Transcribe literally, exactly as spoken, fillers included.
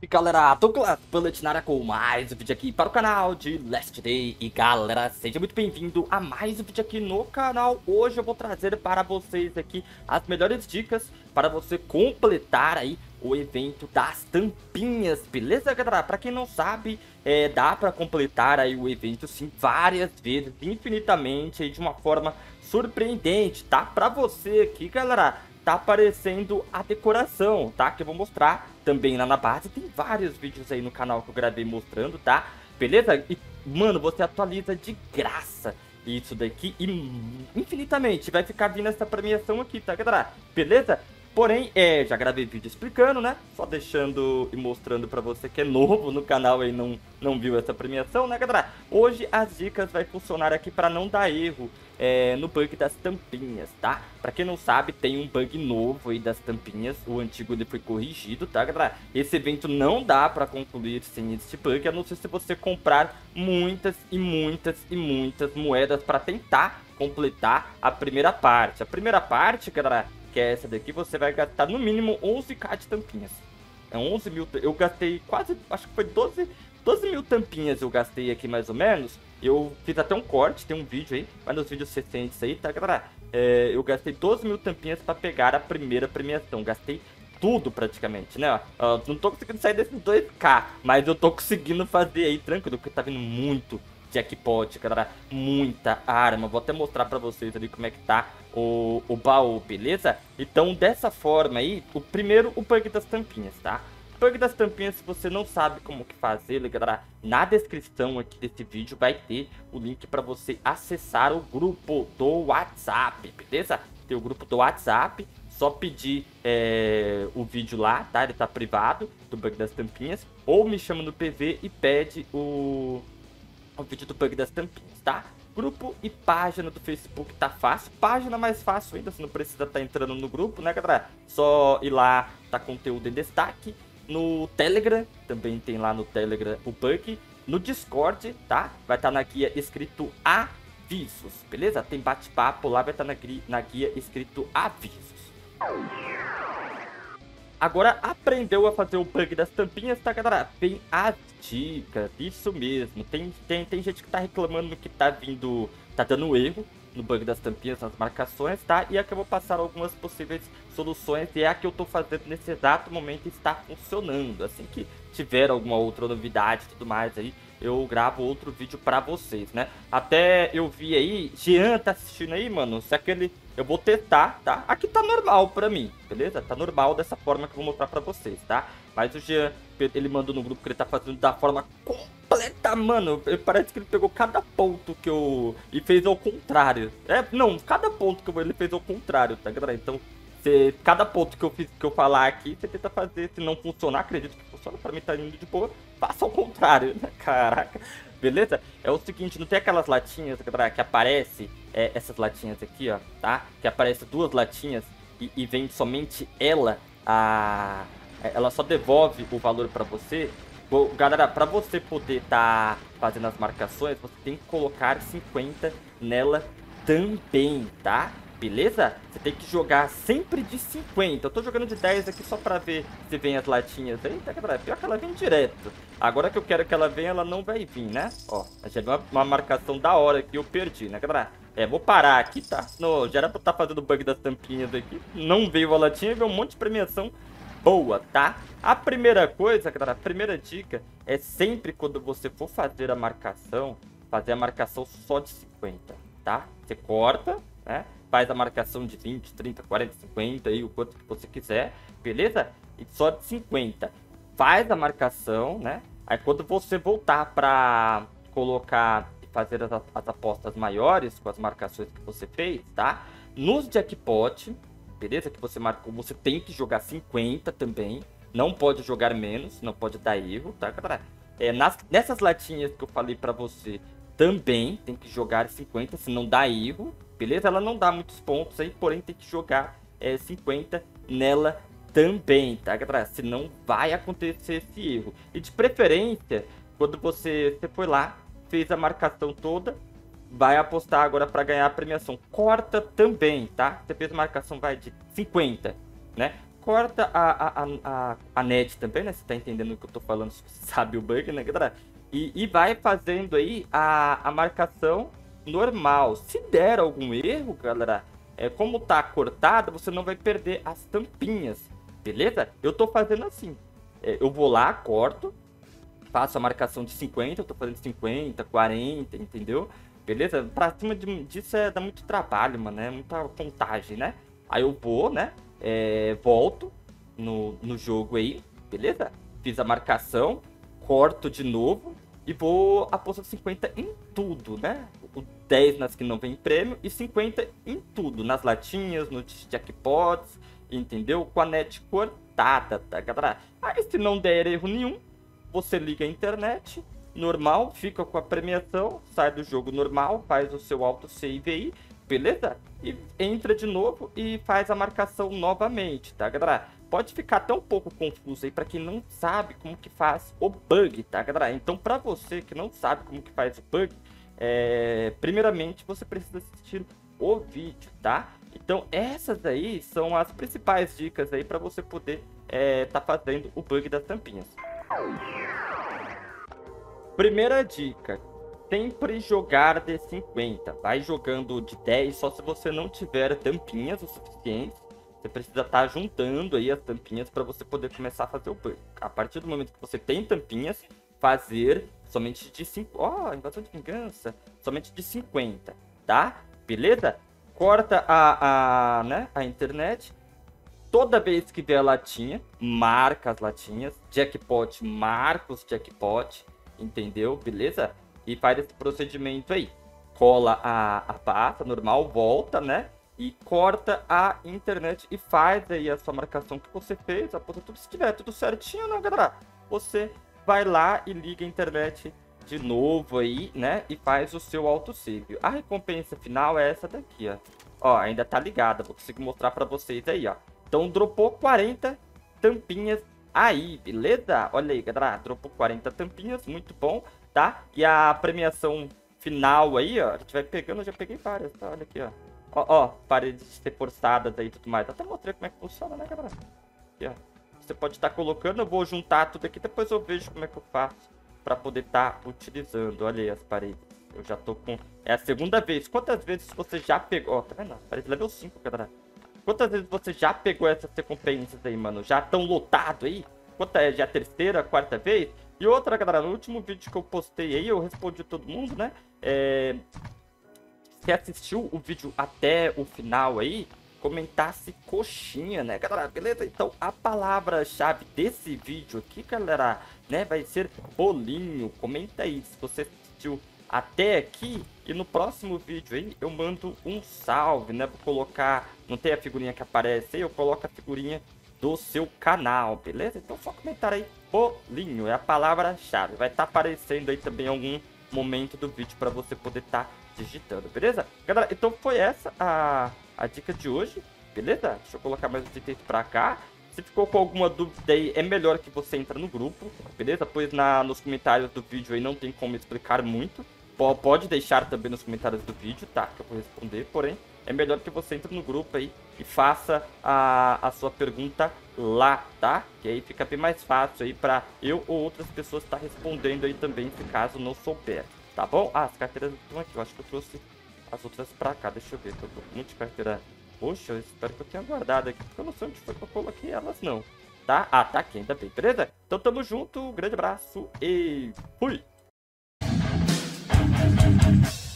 Galera, tô com a Paletinara com mais um vídeo aqui para o canal de Last Day. E galera, seja muito bem-vindo a mais um vídeo aqui no canal. Hoje eu vou trazer para vocês aqui as melhores dicas para você completar aí o evento das tampinhas, beleza galera? Para quem não sabe, é, dá para completar aí o evento sim várias vezes, infinitamente, aí, de uma forma surpreendente, tá? Para você aqui galera, tá aparecendo a decoração, tá? Que eu vou mostrar também lá na base. Tem vários vídeos aí no canal que eu gravei mostrando, tá? Beleza? E, mano, você atualiza de graça isso daqui e infinitamente vai ficar vindo essa premiação aqui, tá, galera? Beleza? Porém, é, já gravei vídeo explicando, né? Só deixando e mostrando pra você que é novo no canal e não, não viu essa premiação, né, galera? Hoje as dicas vai funcionar aqui pra não dar erro é, no bug das tampinhas, tá? Pra quem não sabe, tem um bug novo aí das tampinhas. O antigo ele foi corrigido, tá, galera? Esse evento não dá pra concluir sem este bug, a não ser se você comprar muitas e muitas e muitas moedas pra tentar completar a primeira parte. A primeira parte, galera, que é essa daqui, você vai gastar no mínimo onze k de tampinhas. É onze mil, eu gastei quase, acho que foi doze mil tampinhas eu gastei aqui mais ou menos. Eu fiz até um corte, tem um vídeo aí, vai nos vídeos recentes aí, tá galera? É, eu gastei doze mil tampinhas pra pegar a primeira premiação, gastei tudo praticamente, né? Uh, não tô conseguindo sair desses dois k, mas eu tô conseguindo fazer aí tranquilo, porque tá vindo muito jackpot, galera, muita arma. Vou até mostrar pra vocês ali como é que tá o, o baú, beleza? Então, dessa forma aí, o primeiro, o bug das tampinhas, tá? O bug das tampinhas, se você não sabe como que fazer, galera, na descrição aqui desse vídeo vai ter o link pra você acessar o grupo do WhatsApp, beleza? Tem o grupo do WhatsApp, só pedir é, o vídeo lá, tá? Ele tá privado, do bug das tampinhas, ou me chama no P V e pede o... o vídeo do bug das tampinhas, tá? Grupo e página do Facebook tá fácil. Página mais fácil ainda, você não precisa estar tá entrando no grupo, né, galera? Só ir lá, tá conteúdo em destaque. No Telegram, também tem lá no Telegram o bug. No Discord, tá? Vai estar tá na guia escrito avisos, beleza? Tem bate-papo lá, vai estar tá na, na guia escrito avisos. Agora, aprendeu a fazer o bug das tampinhas, tá, galera? Vem as dicas, isso mesmo. Tem, tem, tem gente que tá reclamando que tá vindo, tá dando erro no bug das tampinhas, nas marcações, tá? E aqui eu vou passar algumas possíveis soluções e é a que eu tô fazendo nesse exato momento e está funcionando. Assim que tiver alguma outra novidade e tudo mais aí, eu gravo outro vídeo pra vocês, né? Até eu vi aí, Jean tá assistindo aí, mano, se aquele... eu vou testar, tá? Aqui tá normal pra mim, beleza? Tá normal dessa forma que eu vou mostrar pra vocês, tá? Mas o Jean, ele mandou no grupo que ele tá fazendo da forma completa, mano. Parece que ele pegou cada ponto que eu... e fez ao contrário. É, não, cada ponto que eu... ele fez ao contrário, tá, galera? Então, se cada ponto que eu fiz, que eu falar aqui, você tenta fazer. Se não funcionar, acredito que funciona, pra mim tá indo de boa, faça ao contrário, né? Caraca. Beleza? É o seguinte, não tem aquelas latinhas, galera, que aparece, é, essas latinhas aqui, ó, tá? Que aparece duas latinhas e, e vem somente ela, a... ela só devolve o valor pra você. Bom, galera, pra você poder tá fazendo as marcações, você tem que colocar cinquenta nela também, tá? Beleza? Você tem que jogar sempre de cinquenta. Eu tô jogando de dez aqui só pra ver se vem as latinhas aí. Tá, galera? Pior que ela vem direto. Agora que eu quero que ela venha, ela não vai vir, né? Ó, já viu uma, uma marcação da hora que eu perdi, né, galera? É, vou parar aqui, tá? Não, já era pra estar tá fazendo o bug das tampinhas aqui. Não veio a latinha, veio um monte de premiação boa, tá? A primeira coisa, galera, a primeira dica é sempre quando você for fazer a marcação, fazer a marcação só de cinquenta, tá? Você corta, né? Faz a marcação de vinte, trinta, quarenta, cinquenta, aí o quanto que você quiser, beleza? E só de cinquenta. Faz a marcação, né? Aí quando você voltar pra colocar e fazer as, as apostas maiores com as marcações que você fez, tá? Nos jackpot, beleza? Que você marcou, você tem que jogar cinquenta também. Não pode jogar menos, não pode dar erro, tá, galera? É, nas, nessas latinhas que eu falei pra você, também tem que jogar cinquenta, senão dá erro. Beleza? Ela não dá muitos pontos aí, porém tem que jogar é, cinquenta nela também, tá, galera? Senão vai acontecer esse erro. E de preferência, quando você, você foi lá, fez a marcação toda, vai apostar agora para ganhar a premiação. Corta também, tá? Você fez a marcação, vai de cinquenta, né? corta a, a, a, a net também, né? Você tá entendendo o que eu tô falando, se você sabe o bug, né, galera? E, e vai fazendo aí a, a marcação normal. Se der algum erro, galera, é, como tá cortada, você não vai perder as tampinhas, beleza? Eu tô fazendo assim. É, eu vou lá, corto, faço a marcação de cinquenta, eu tô fazendo cinquenta, quarenta, entendeu? Beleza? Pra cima de, disso é, dá muito trabalho, mano, é muita contagem, né? Aí eu vou, né? É, volto no, no jogo aí, beleza? Fiz a marcação, corto de novo e vou apostar cinquenta em tudo, né? O dez nas que não vem prêmio e cinquenta em tudo, nas latinhas, nos jackpots, entendeu? Com a net cortada, tá, galera? Aí se não der erro nenhum, você liga a internet, normal, fica com a premiação, sai do jogo normal, faz o seu autosave aí, beleza? E entra de novo e faz a marcação novamente, tá, galera? Pode ficar até um pouco confuso aí pra quem não sabe como que faz o bug, tá, galera? Então, pra você que não sabe como que faz o bug, é... primeiramente você precisa assistir o vídeo, tá? Então, essas aí são as principais dicas aí pra você poder é, tá fazendo o bug das tampinhas. Primeira dica, sempre jogar de cinquenta. Vai jogando de dez só se você não tiver tampinhas o suficiente. Você precisa estar juntando aí as tampinhas para você poder começar a fazer o bug. A partir do momento que você tem tampinhas, fazer somente de cinco. Ó, oh, invasão de vingança. Somente de cinquenta, tá? Beleza? Corta a, a, né, a internet. Toda vez que vê a latinha, marca as latinhas. Jackpot, marca os jackpot. Entendeu? Beleza? E faz esse procedimento aí. Cola a, a pasta normal, volta, né? E corta a internet e faz aí a sua marcação que você fez. Aposta tudo, se tiver tudo certinho, né, galera? Você vai lá e liga a internet de novo aí, né? E faz o seu autosave. A recompensa final é essa daqui, ó. Ó, ainda tá ligada. Vou conseguir mostrar pra vocês aí, ó. Então, dropou quarenta tampinhas aí, beleza? Olha aí, galera. Dropou quarenta tampinhas, muito bom, tá? E a premiação final aí, ó. A gente vai pegando, eu já peguei várias, tá? Olha aqui, ó. Ó, ó, paredes reforçadas aí e tudo mais. Até mostrei como é que funciona, né, galera? Aqui, ó. Você pode estar colocando, eu vou juntar tudo aqui, depois eu vejo como é que eu faço pra poder estar utilizando. Olha aí as paredes. Eu já tô com... É a segunda vez. Quantas vezes você já pegou? Ó, tá vendo? Parede level cinco, galera. Quantas vezes você já pegou essas recompensas aí, mano? Já tão lotado aí? Quanta é? Já a terceira, a quarta vez? E outra, galera, no último vídeo que eu postei aí, eu respondi todo mundo, né? É... Se assistiu o vídeo até o final aí, comentasse coxinha, né, galera? Beleza? Então, a palavra-chave desse vídeo aqui, galera, né, vai ser bolinho. Comenta aí se você assistiu até aqui. E no próximo vídeo aí, eu mando um salve, né? Vou colocar... Não tem a figurinha que aparece aí, eu coloco a figurinha do seu canal, beleza? Então, só comentar aí, bolinho. É a palavra-chave. Vai estar tá aparecendo aí também em algum momento do vídeo para você poder estar... Tá digitando, beleza? Galera, então foi essa a, a dica de hoje, beleza? Deixa eu colocar mais os itens pra cá. Se ficou com alguma dúvida aí, é melhor que você entre no grupo, beleza? Pois na, nos comentários do vídeo aí não tem como explicar muito. P pode deixar também nos comentários do vídeo, tá? Que eu vou responder, porém, é melhor que você entre no grupo aí e faça a, a sua pergunta lá, tá? Que aí fica bem mais fácil aí pra eu ou outras pessoas estar tá respondendo aí também, se caso não souber. Tá bom? Ah, as carteiras estão aqui. Eu acho que eu trouxe as outras pra cá. Deixa eu ver. Eu tô com muita carteira. Poxa, eu espero que eu tenha guardado aqui. Porque eu não sei onde foi que eu coloquei elas, não. Tá? Ah, tá aqui. Ainda bem. Beleza? Então tamo junto. Um grande abraço e fui!